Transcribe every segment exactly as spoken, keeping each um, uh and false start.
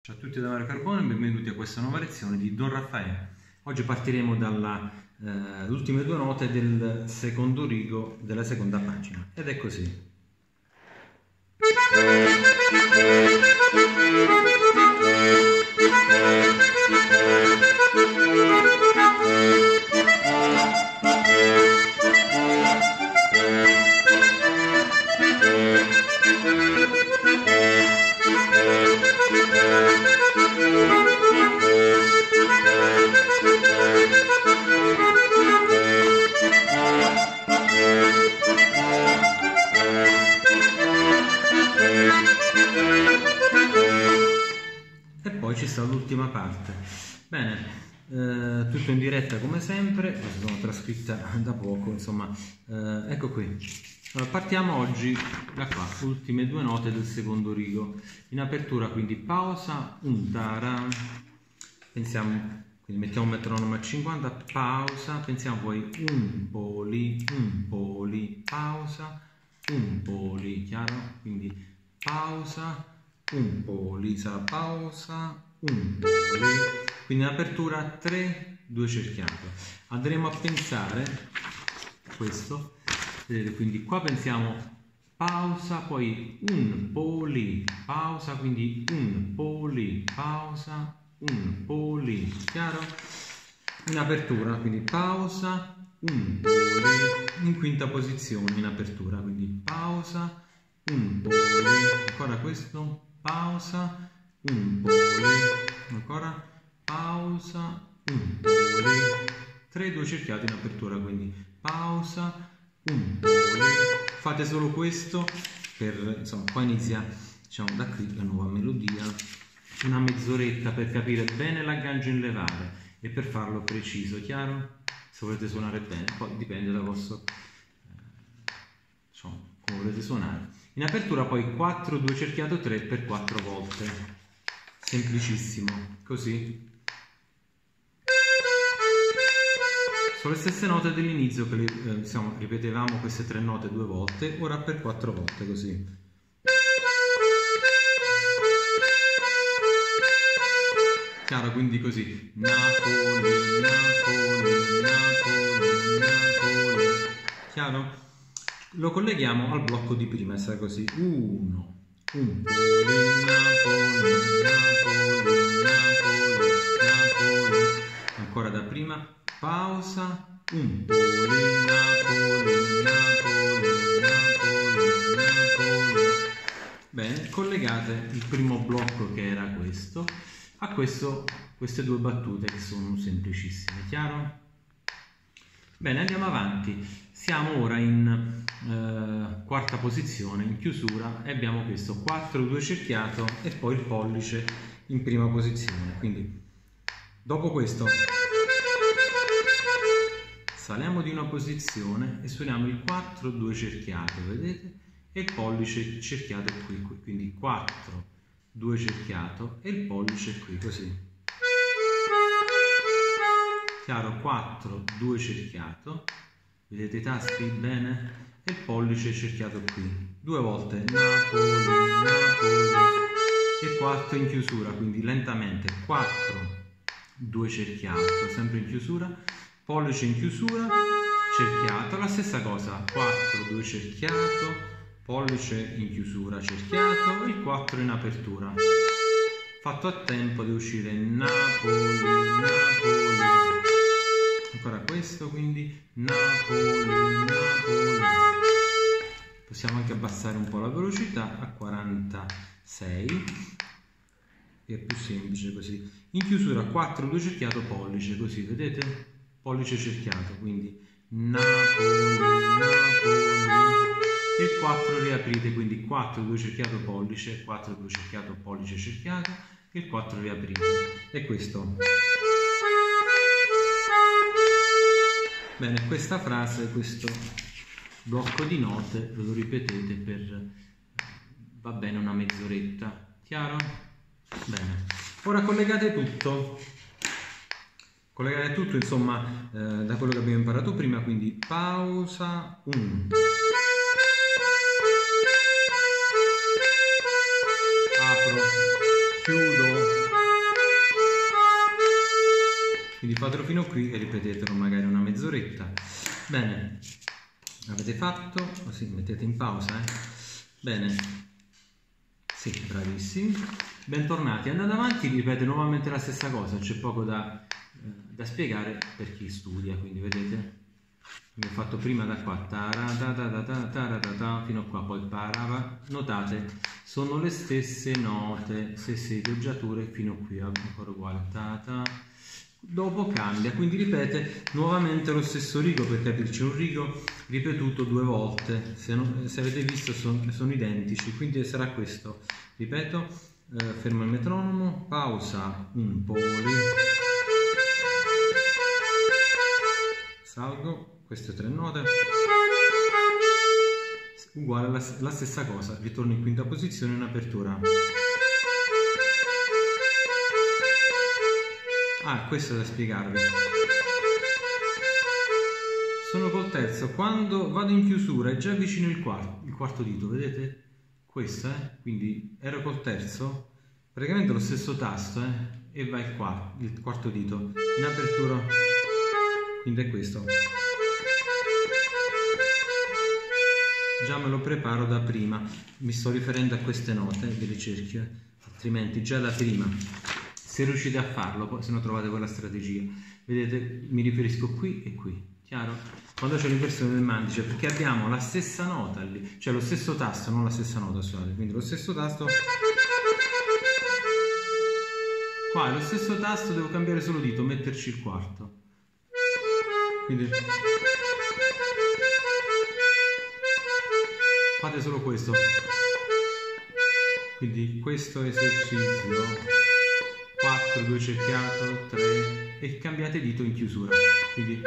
Ciao a tutti da Mario Carbone e benvenuti a questa nuova lezione di Don Raffaele. Oggi partiremo dalle eh, ultime due note del secondo rigo della seconda pagina ed è così. E poi ci sta l'ultima parte. Bene, eh, tutto in diretta come sempre, sono trascritta da poco, insomma, eh, ecco qui. Allora, partiamo oggi da qua, ultime due note del secondo rigo. In apertura quindi pausa, un tara, pensiamo, quindi mettiamo un metronomo a cinquanta, pausa, pensiamo poi un poli, un poli, pausa, un poli, chiaro? Quindi pausa, un poli, sarà pausa, un poli, quindi in apertura tre, due cerchiato. Andremo a pensare questo, vedete, quindi qua pensiamo pausa, poi un poli, pausa, quindi un poli, pausa, un poli, chiaro? In apertura, quindi pausa, un poli, in quinta posizione in apertura, quindi pausa, un poli, ancora questo, pausa, un poli, ancora pausa, un poli, tre, due cerchiati in apertura, quindi pausa, un poli, fate solo questo per, insomma, poi inizia, diciamo, da qui la nuova melodia, una mezz'oretta per capire bene l'aggancio in levare e per farlo preciso, chiaro? Se volete suonare bene, poi dipende dal vostro, eh, insomma, come volete suonare. In apertura poi quattro, due cerchiato, tre per quattro volte, semplicissimo, così. Sono le stesse note dell'inizio che le, eh, insomma, ripetevamo queste tre note due volte, ora per quattro volte, così. Chiaro, quindi così, Napoli, Napoli, Napoli, Napoli, chiaro? Lo colleghiamo al blocco di prima, sarà così, uno, un poli, Napoli, Napoli, Napoli, Napoli, ancora da prima, pausa, un poli, Napoli, Napoli, Napoli, Napoli. Bene, collegate il primo blocco che era questo a questo, queste due battute che sono semplicissime, chiaro? Bene, andiamo avanti, siamo ora in eh, quarta posizione, in chiusura, e abbiamo questo quattro, due cerchiato e poi il pollice in prima posizione, quindi dopo questo saliamo di una posizione e suoniamo il quattro, due cerchiato, vedete? E il pollice cerchiato è qui, quindi quattro, due cerchiato e il pollice qui, così. Chiaro, quattro, due cerchiato, vedete i tasti bene? E il pollice cerchiato qui, due volte, Napoli, Napoli, e quattro in chiusura, quindi lentamente, quattro, due cerchiato, sempre in chiusura, pollice in chiusura, cerchiato, la stessa cosa, quattro, due cerchiato, pollice in chiusura, cerchiato, il quattro in apertura. Fatto a tempo di uscire Napoli, Napoli. Ancora questo, quindi Napoli, Napoli. Possiamo anche abbassare un po' la velocità a quarantasei, che è più semplice così. In chiusura quattro, due cerchiato, pollice, così, vedete? Pollice cerchiato, quindi Napoli, Napoli. Il quattro riaprite, quindi quattro, due cerchiato, pollice, quattro, due cerchiato, pollice, cerchiato, e il quattro riaprite. E questo. Bene, questa frase, questo blocco di note, ve lo ripetete per, va bene, una mezz'oretta. Chiaro? Bene. Ora collegate tutto. Collegate tutto, insomma, eh, da quello che abbiamo imparato prima, quindi pausa, un. Apro, chiudo, fatelo fino qui e ripetetelo magari una mezz'oretta. Bene, avete fatto? Così mettete in pausa, eh? Bene, sì, bravissimi. Bentornati, andate avanti, ripete nuovamente la stessa cosa, c'è poco da, eh, da spiegare per chi studia, quindi vedete? Abbiamo fatto prima da qua, fino a qua, poi parava. Notate, sono le stesse note, stesse diteggiature fino qui, ancora uguale. Ta, ta. Dopo cambia, quindi ripete nuovamente lo stesso rigo, per capirci, un rigo ripetuto due volte. Se, non, se avete visto sono, sono identici, quindi sarà questo. Ripeto, eh, fermo il metronomo, pausa, un poli, salgo. Queste tre note, uguale la, la stessa cosa, ritorno in quinta posizione in apertura. Ah, questo è da spiegarvi. Sono col terzo, quando vado in chiusura è già vicino il quarto, il quarto dito, vedete? Questo, eh? Quindi ero col terzo, praticamente lo stesso tasto, eh? E va il quarto, il quarto dito, in apertura, quindi è questo. Già me lo preparo da prima, mi sto riferendo a queste note delle cerchie, altrimenti già da prima, se riuscite a farlo, se no trovate quella strategia, vedete, mi riferisco qui e qui, chiaro? Quando c'è l'inversione del mandice, perché abbiamo la stessa nota lì, cioè lo stesso tasto, non la stessa nota, scusate, quindi lo stesso tasto, qua è lo stesso tasto, devo cambiare solo dito, metterci il quarto, quindi fate solo questo, quindi questo esercizio, quattro, due cerchiato, tre, e cambiate dito in chiusura, quindi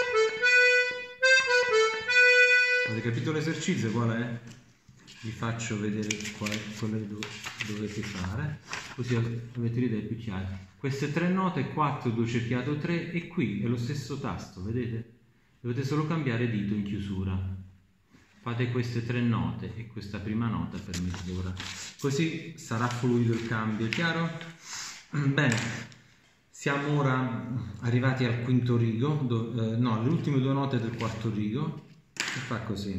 avete capito l'esercizio qual è? Vi faccio vedere quale, quale dovete fare, così avete l'idea più chiara. Queste tre note, quattro, due cerchiato, tre, e qui è lo stesso tasto, vedete? Dovete solo cambiare dito in chiusura. Fate queste tre note e questa prima nota per mezz'ora, così sarà fluido il cambio, chiaro? Bene, siamo ora arrivati al quinto rigo, do, eh, no, le ultime due note del quarto rigo, e fa così.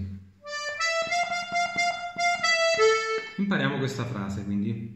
Impariamo questa frase, quindi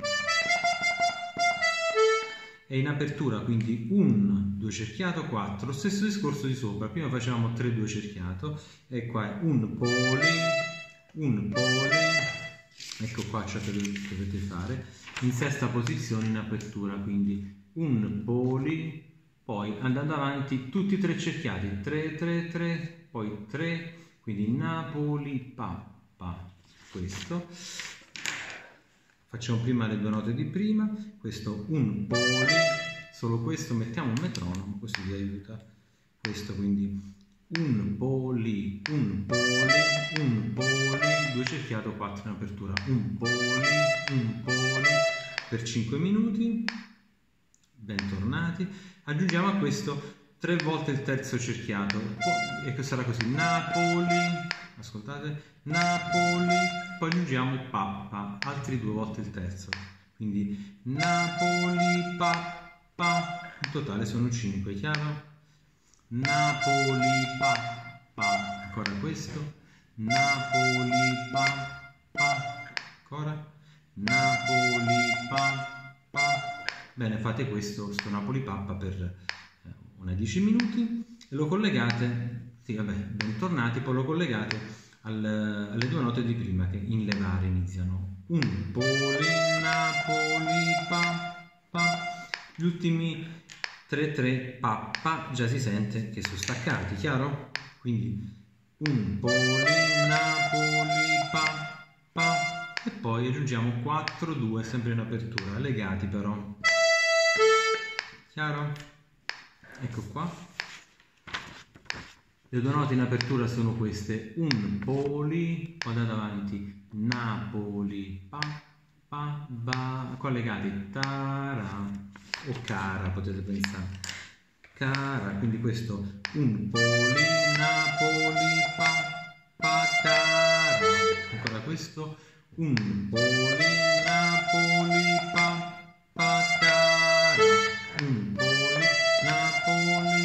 è in apertura, quindi un, due cerchiato, quattro, lo stesso discorso di sopra, prima facevamo tre, due cerchiato, e qua è un poli, un poli, ecco qua ciò che dovete fare, in sesta posizione in apertura, quindi un poli, poi andando avanti tutti e tre cerchiati, tre, tre, tre, poi tre, quindi Napoli, pappa, questo. Facciamo prima le due note di prima, questo un poli, solo questo, mettiamo un metronomo, così vi aiuta, questo quindi un poli, un poli, un poli, due cerchiato, quattro in apertura, un poli, un poli, per cinque minuti, bentornati, aggiungiamo a questo tre volte il terzo cerchiato, e che sarà così, Napoli, ascoltate, Napoli, poi aggiungiamo pappa, altri due volte il terzo, quindi Napoli, pappa, in totale sono cinque, chiaro? Napoli, pappa, ancora questo, Napoli, pappa, ancora, Napoli, pappa, bene, fate questo, sto Napoli, pappa per una dieci minuti e lo collegate, sì vabbè, bentornati, poi lo collegate al, alle due note di prima che in levare iniziano un poli, Napoli, pappa, gli ultimi tre, tre, pappa, già si sente che sono staccati, chiaro? Quindi un poli, Napoli, pappa, e poi aggiungiamo quattro, due, sempre in apertura, legati però, chiaro? Ecco qua, le due note in apertura sono queste, un poli, poi andate avanti, Napoli, pa, pa, ba, collegati, tara, o cara, potete pensare, cara, quindi questo, un poli, Napoli, pa, pa, cara, ancora questo, un poli, Napoli, pa, pa, cara, un poli, Napoli,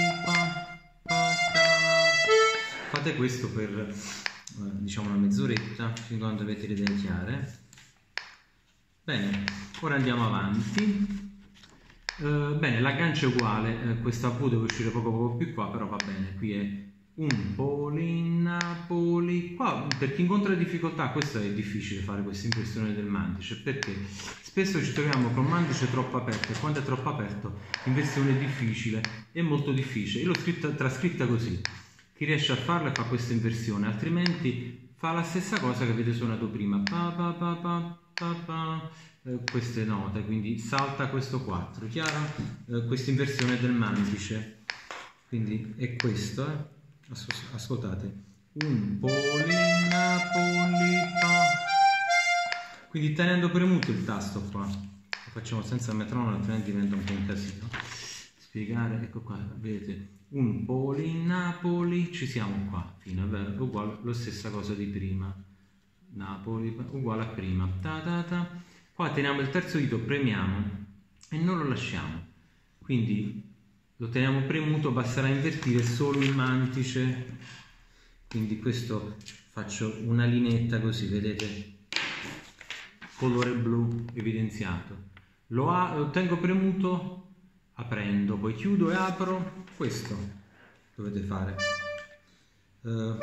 fate questo per eh, diciamo una mezz'oretta, fin quando avete le idee chiare. Bene, ora andiamo avanti. Uh, bene, l'aggancio è uguale, uh, questa V deve uscire poco poco più qua, però va bene, qui è un poli, Napoli. Qua per chi incontra difficoltà, questo è difficile fare questa inversione del mantice, perché spesso ci troviamo con un mantice troppo aperto e quando è troppo aperto l'inversione è difficile, è molto difficile. Io l'ho scritta, trascritta così, chi riesce a farla fa questa inversione, altrimenti fa la stessa cosa che avete suonato prima, pa, pa, pa, pa, pa, pa. Eh, queste note, quindi salta questo quattro, chiaro? Eh, questa inversione del mantice, quindi è questo, eh? As ascoltate, un poli, Napoli, pa. Quindi tenendo premuto il tasto qua, lo facciamo senza metronomo, altrimenti diventa un po' un casino. Spiegare, ecco qua, vedete, un poli, Napoli, ci siamo qua, fino, è vero, uguale, la stessa cosa di prima, Napoli, uguale a prima, ta ta ta. Qua teniamo il terzo dito, premiamo e non lo lasciamo, quindi lo teniamo premuto, basterà invertire solo il mantice, quindi questo faccio una lineetta così, vedete, colore blu evidenziato, lo, ha, lo tengo premuto aprendo, poi chiudo e apro, questo dovete fare. Uh,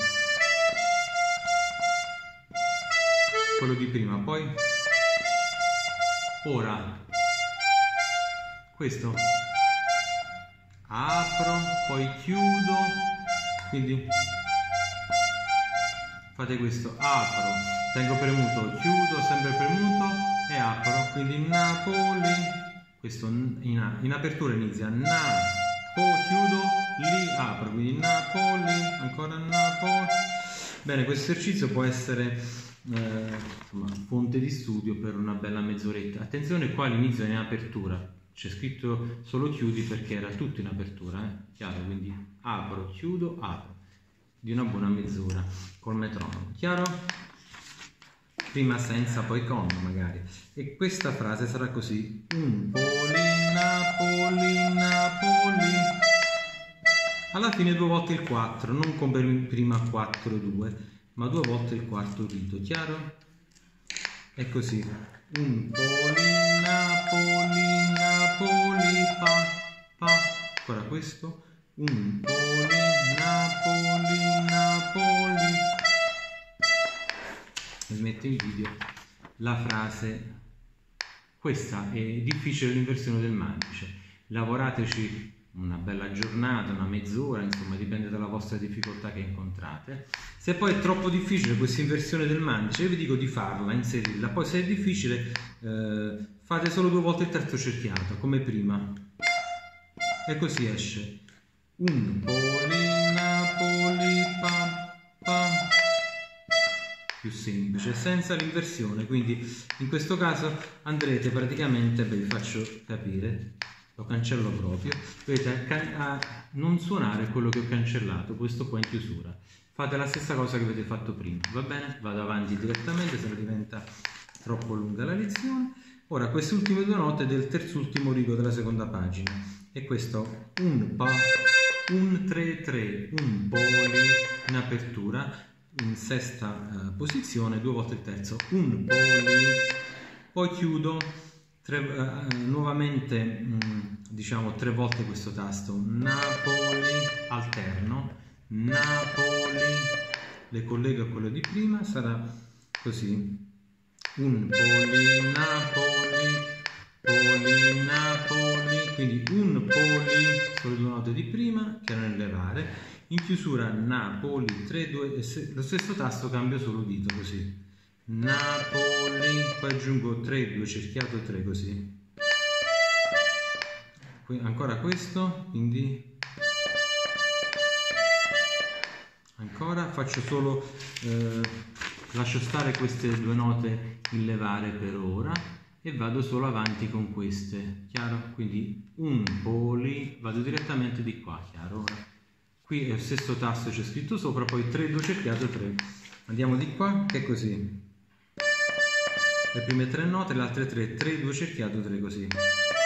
quello di prima, poi ora questo apro, poi chiudo, quindi fate questo, apro, tengo premuto, chiudo, sempre premuto e apro, quindi Napoli, questo in, in apertura inizia na, poi chiudo, li apro, quindi Napoli, ancora Napoli. Bene, questo esercizio può essere Eh, insomma, fonte di studio per una bella mezz'oretta. Attenzione, qua all'inizio è in apertura, c'è scritto solo chiudi perché era tutto in apertura, eh? Chiaro? Quindi apro, chiudo, apro, di una buona mezz'ora col metronomo, chiaro? Prima senza, poi con magari. E questa frase sarà così, un poli, Napoli, Napoli. Alla fine due volte il quattro, non come prima quattro due, ma due volte il quarto dito, chiaro? È così, un poli, Napoli, Napoli, pa, pa, ancora questo, un poli, Napoli, Napoli. Vi metto in video la frase, questa è difficile l'inversione del mantice, lavorateci una bella giornata, una mezz'ora, insomma dipende dalla vostra difficoltà che incontrate. Se poi è troppo difficile questa inversione del mantice, io vi dico di farla, inserirla, poi se è difficile eh, fate solo due volte il terzo cerchiato, come prima, e così esce un poli, Napoli, pa, pa. Più semplice, senza l'inversione, quindi in questo caso andrete praticamente, beh, vi faccio capire, lo cancello proprio, vedete, a non suonare quello che ho cancellato, questo qua in chiusura, fate la stessa cosa che avete fatto prima, va bene? Vado avanti direttamente, se no diventa troppo lunga la lezione. Ora queste ultime due note del terzultimo rigo della seconda pagina, e questo un pa, un tre tre, un poli in apertura, in sesta uh, posizione, due volte il terzo, un poli, poi chiudo. Tre, uh, nuovamente mh, diciamo tre volte questo tasto, Napoli, alterno, Napoli, le collego a quello di prima, sarà così, un poli, Napoli, poli, Napoli, quindi un poli sulle due note di prima che erano in levare, in chiusura Napoli, tre, due, e se, lo stesso tasto cambio solo dito, così, Napoli, poi aggiungo tre, due cerchiato, tre, così, qui ancora questo, quindi ancora faccio solo eh, lascio stare queste due note in levare per ora e vado solo avanti con queste, chiaro? Quindi un poli, vado direttamente di qua, chiaro? Ora qui è lo stesso tasto, c'è scritto sopra, poi tre, due cerchiato, tre, andiamo di qua che è così, le prime tre note, le altre tre, tre, due cerchiato, tre, così,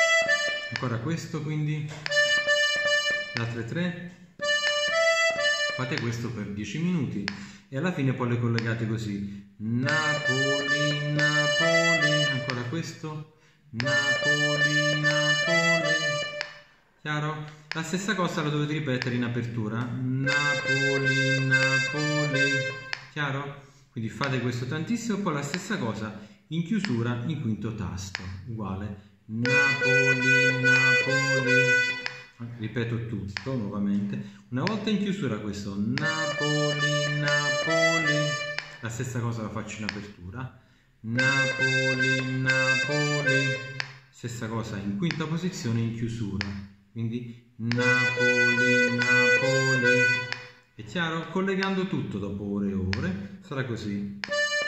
ancora questo, quindi le altre tre, Fate questo per dieci minuti e alla fine poi le collegate così. Napoli, Napoli, ancora questo. Napoli, Napoli. Chiaro? La stessa cosa la dovete ripetere in apertura. Napoli, Napoli. Chiaro? Quindi fate questo tantissimo, poi la stessa cosa in chiusura in quinto tasto. Uguale. Napoli, Napoli. Ripeto tutto nuovamente. Una volta in chiusura questo. Napoli, Napoli. La stessa cosa la faccio in apertura. Napoli, Napoli. Stessa cosa in quinta posizione in chiusura. Quindi Napoli, Napoli. È chiaro? Collegando tutto dopo ore e ore sarà così.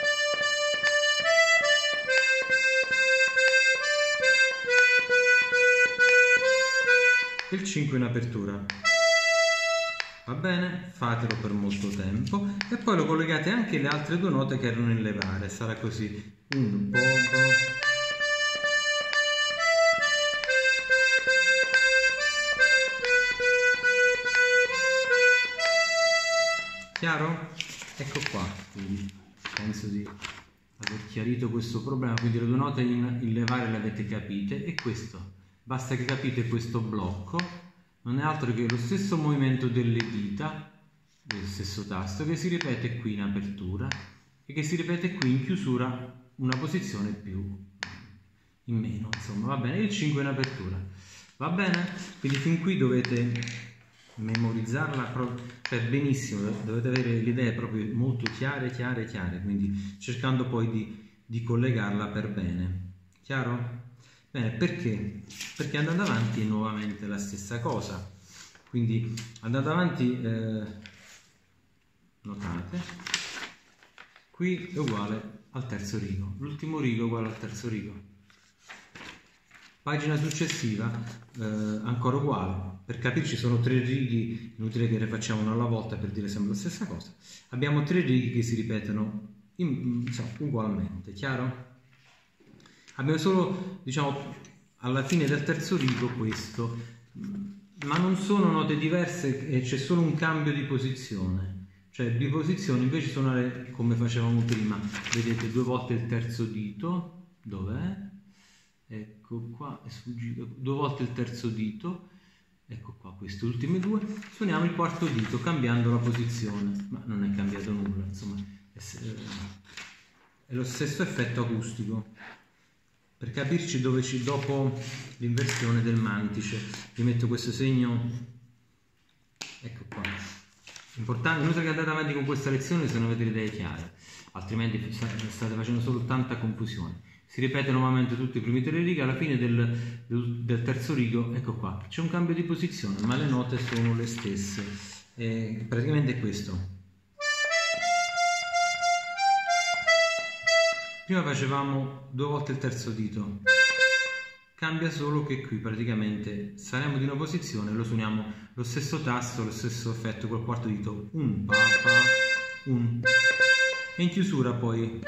Il cinque in apertura. Va bene? Fatelo per molto tempo e poi lo collegate anche alle altre due note che erano in levare. Sarà così. Un po'. Chiaro? Ecco qua, quindi penso di aver chiarito questo problema, quindi le due note in, in levare le avete capite e questo, basta che capite questo blocco, non è altro che lo stesso movimento delle dita, del stesso tasto, che si ripete qui in apertura e che si ripete qui in chiusura, una posizione più in meno, insomma, va bene, il cinque in apertura, va bene? Quindi fin qui dovete memorizzarla cioè benissimo, dovete avere le idee proprio molto chiare, chiare, chiare, quindi cercando poi di, di collegarla per bene. Chiaro? Bene, perché? Perché andando avanti è nuovamente la stessa cosa. Quindi andando avanti, eh, notate, qui è uguale al terzo rigo, l'ultimo rigo è uguale al terzo rigo. Pagina successiva, eh, ancora uguale. Per capirci sono tre righe, inutile che ne facciamo una alla volta per dire sempre la stessa cosa. Abbiamo tre righe che si ripetono in, diciamo, ugualmente, chiaro? Abbiamo solo, diciamo, alla fine del terzo rigo questo, ma non sono note diverse e c'è solo un cambio di posizione. Cioè biposizione, invece di suonare come facevamo prima, vedete due volte il terzo dito, dov'è? Ecco qua, è sfuggito, due volte il terzo dito, ecco qua, queste ultime due, suoniamo il quarto dito cambiando la posizione, ma non è cambiato nulla, insomma, è, è lo stesso effetto acustico. Per capirci dove ci, dopo l'inversione del mantice, vi metto questo segno, ecco qua. Importante, inutile che andate avanti con questa lezione se non avete le idee chiare, altrimenti state facendo solo tanta confusione. Si ripete nuovamente tutte le prime tre righe, alla fine del, del, del terzo rigo, ecco qua, c'è un cambio di posizione, ma le note sono le stesse. E praticamente è questo. Prima facevamo due volte il terzo dito, cambia solo che qui praticamente saliamo di una posizione, lo suoniamo lo stesso tasto, lo stesso effetto col quarto dito, un pa pa, un, e in chiusura poi.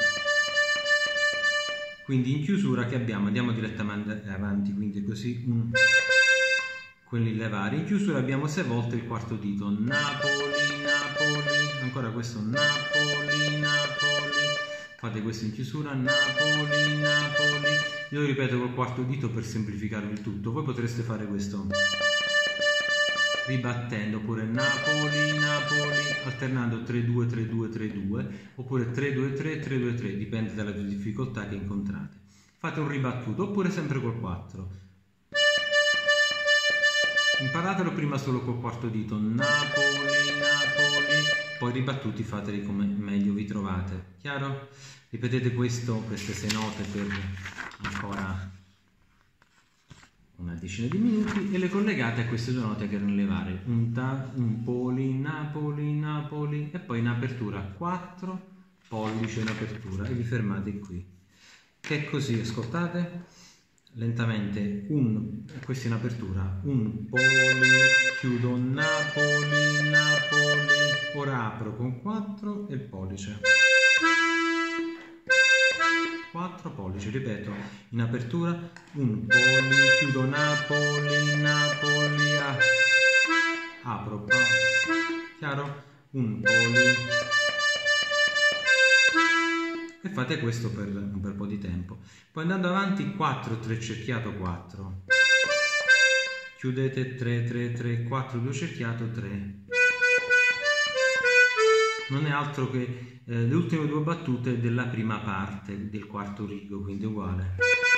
Quindi in chiusura che abbiamo, andiamo direttamente avanti, quindi così, un, quelli levare, in chiusura abbiamo sei volte il quarto dito, Napoli, Napoli, ancora questo, Napoli, Napoli, fate questo in chiusura, Napoli, Napoli, io lo ripeto col quarto dito per semplificarvi il tutto, voi potreste fare questo, ribattendo, oppure Napoli, Napoli, alternando tre due, tre due, tre due, oppure tre due tre, tre due tre, dipende dalla difficoltà che incontrate. Fate un ribattuto, oppure sempre col quattro. Imparatelo prima solo col quarto dito, Napoli, Napoli, poi ribattuti fateli come meglio vi trovate. Chiaro? Ripetete questo, queste sei note per ancora una decina di minuti e le collegate a queste due note che erano levare, un ta, un poli, Napoli, Napoli, e poi in apertura quattro pollice in apertura e vi fermate qui. Che è così, ascoltate lentamente, un, questo in apertura, un poli, chiudo Napoli, Napoli, ora apro con quattro e il pollice. quattro pollici, ripeto, in apertura, un poli, chiudo Napoli, Napoli, a, apro, pa, chiaro? un poli e fate questo per un bel po' di tempo. Poi andando avanti quattro, tre cerchiato, quattro, chiudete tre, tre, tre, quattro, due cerchiato, tre. Non è altro che eh, le ultime due battute della prima parte del quarto rigo, quindi uguale.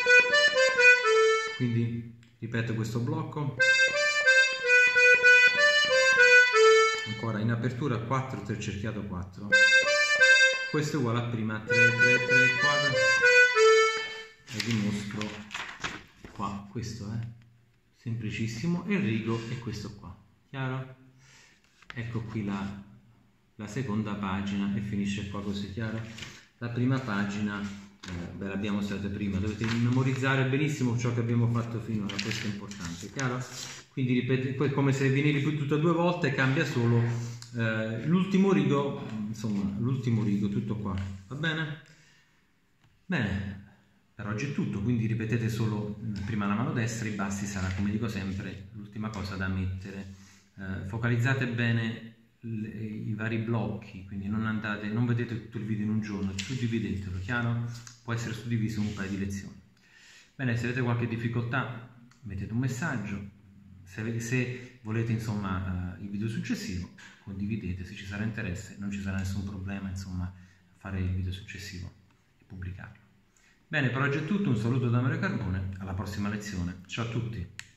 Quindi ripeto questo blocco. Ancora in apertura quattro, tre cerchiato, quattro. Questo è uguale a prima, tre, tre, tre, quattro. E vi mostro qua, questo è semplicissimo, e il rigo è questo qua, chiaro? Ecco qui la, la seconda pagina e finisce qua così, chiaro? La prima pagina eh, ve l'abbiamo stata prima, dovete memorizzare benissimo ciò che abbiamo fatto finora, questo è importante, chiaro? Quindi ripete, poi come se viene ripetuto due volte, cambia solo eh, l'ultimo rigo, insomma l'ultimo rigo, tutto qua, va bene? Bene, per oggi è tutto, quindi ripetete solo prima la mano destra, i bassi sarà, come dico sempre, l'ultima cosa da mettere. Eh, focalizzate bene le, i vari blocchi, quindi non andate, non vedete tutto il video in un giorno, suddividetelo, chiaro? Può essere suddiviso in un paio di lezioni. Bene, se avete qualche difficoltà mettete un messaggio. Se, se volete insomma uh, il video successivo, condividete, se ci sarà interesse non ci sarà nessun problema insomma fare il video successivo e pubblicarlo. Bene, per oggi è tutto, un saluto da Mario Carbone, alla prossima lezione, ciao a tutti!